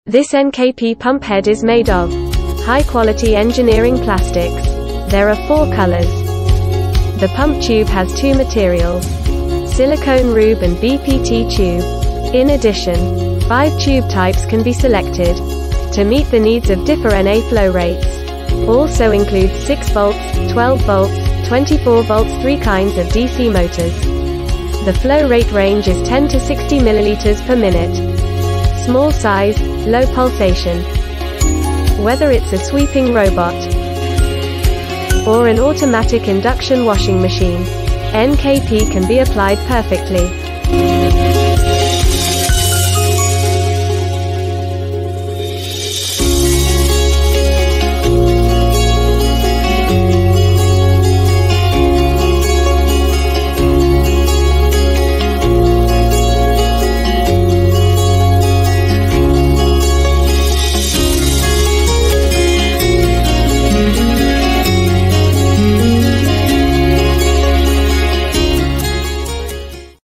This NKP pump head is made of high-quality engineering plastics. There are 4 colors. The pump tube has 2 materials: silicone rube and BPT tube. In addition, 5 tube types can be selected to meet the needs of different NA flow rates. Also includes 6 volts, 12 volts, 24 volts, 3 kinds of DC motors. The flow rate range is 10 to 60 milliliters per minute. Small size, low pulsation. Whether it's a sweeping robot or an automatic induction washing machine, NKP can be applied perfectly.